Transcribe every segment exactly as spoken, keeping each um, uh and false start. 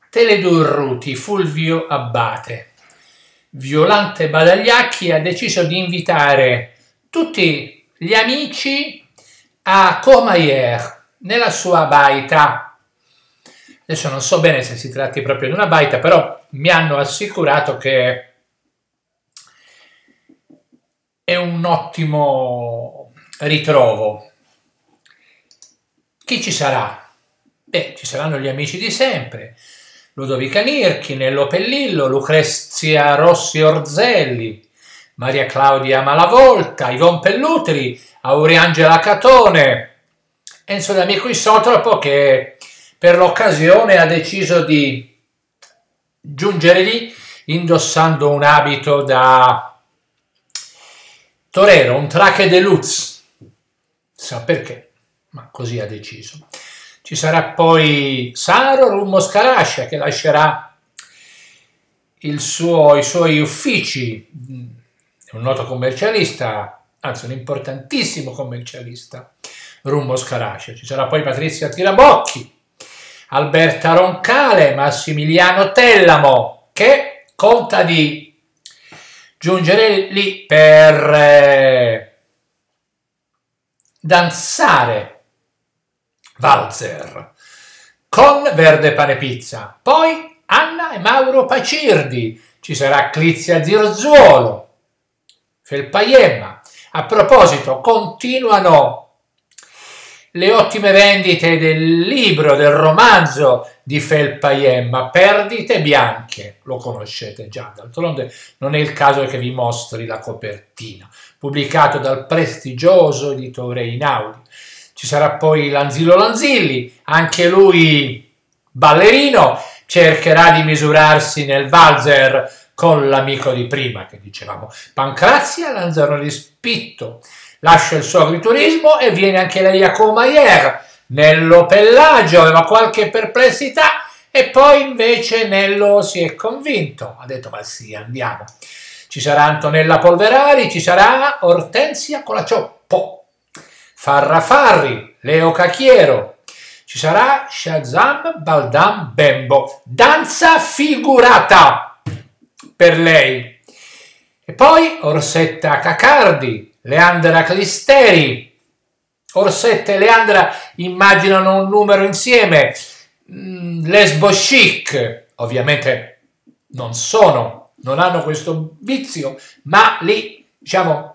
Teledurruti, Fulvio Abbate. Violante Badagliacchi ha deciso di invitare tutti gli amici a Courmayeur, nella sua baita. Adesso non so bene se si tratti proprio di una baita, però mi hanno assicurato che è un ottimo ritrovo. Chi ci sarà? Beh, ci saranno gli amici di sempre. Ludovica Nirchi, Nello Pellillo, Lucrezia Rossi Orzelli, Maria Claudia Malavolta, Ivon Pellutri, Auriangela Catone, Enzo D'Amico Isotropo, che per l'occasione ha deciso di giungere lì indossando un abito da torero, un trache de luz. Sa perché, ma così ha deciso. Ci sarà poi Saro Rummo Scarascia, che lascerà il suo, i suoi uffici, è un noto commercialista, anzi un importantissimo commercialista, Rummo Scarascia. Ci sarà poi Patrizia Tirabocchi, Alberta Roncale, Massimiliano Tellamo, che conta di giungere lì per eh, danzare valzer con Verde Pane Pizza. Poi Anna e Mauro Pacirdi, ci sarà Clizia Zirzuolo, Felpaiemma. A proposito, continuano le ottime vendite del libro, del romanzo di Felpaiemma, Perdite Bianche. Lo conoscete già, d'altronde non è il caso che vi mostri la copertina, pubblicato dal prestigioso editore Einaudi. Ci sarà poi Lanzillo Lanzilli, anche lui ballerino, cercherà di misurarsi nel valzer con l'amico di prima, che dicevamo, Pancrazia Lanzarone Spitto. Lascia il suo agriturismo e viene anche lei a Courmayeur. Nello Pellagio aveva qualche perplessità e poi invece Nello si è convinto, ha detto ma sì, andiamo. Ci sarà Antonella Polverari, ci sarà Ortensia Colacioppo, Farrafarri, Leo Cacchiero, ci sarà Shazam Baldam Bembo, danza figurata per lei. E poi Orsetta Cacardi, Leandra Clisteri. Orsetta e Leandra immaginano un numero insieme, mm, lesbo chic, ovviamente non sono, non hanno questo vizio, ma lì, diciamo,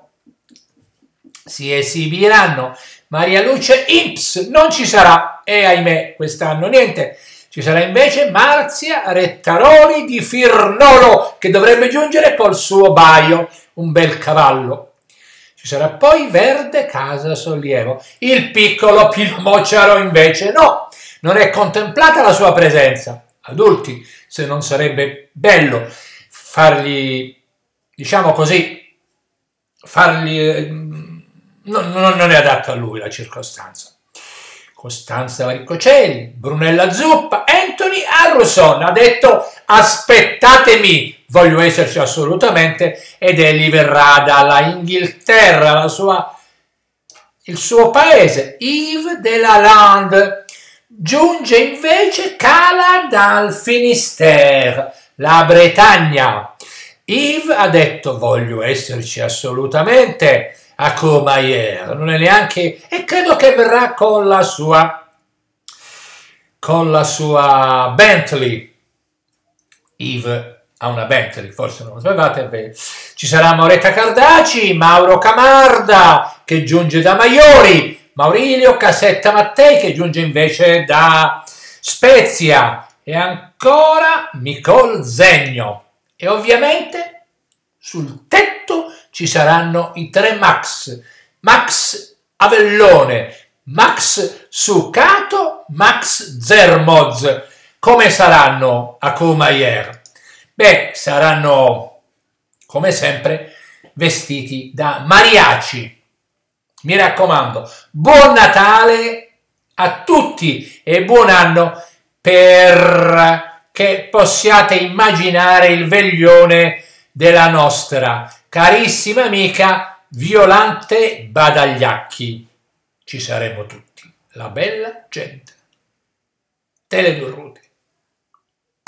si esibiranno. Maria Luce Imps non ci sarà, e ahimè quest'anno niente. Ci sarà invece Marzia Rettaroli di Firnolo, che dovrebbe giungere col suo baio, un bel cavallo. Ci sarà poi Verde Casa Sollievo. Il piccolo Pino Mocciaro invece no, non è contemplata la sua presenza. Adulti, se non sarebbe bello fargli, diciamo così, fargli... Non, non, non è adatto a lui la circostanza. Costanza Varicoceli, Brunella Zuppa, Anthony Harrison ha detto aspettatemi, voglio esserci assolutamente, ed egli verrà dalla Inghilterra, la sua, il suo paese. Yves Delalande giunge invece, cala dal Finistère, la Bretagna. Yves ha detto voglio esserci assolutamente a Courmayeur, non è neanche, e credo che verrà con la sua con la sua Bentley. Yves ha una Bentley, forse non lo sapevate. Ci sarà Mauretta Cardaci, Mauro Camarda che giunge da Maiori, Maurilio Casetta Mattei che giunge invece da Spezia e ancora Nicole Zegno. E ovviamente sul tetto ci saranno i tre Max, Max Avellone, Max Sucato, Max Zermoz. Come saranno a Courmayeur? Beh, saranno, come sempre, vestiti da mariachi. Mi raccomando, buon Natale a tutti e buon anno, per che possiate immaginare il veglione della nostra carissima amica Violante Badagliacchi. Ci saremo tutti, la bella gente. Teledurruti.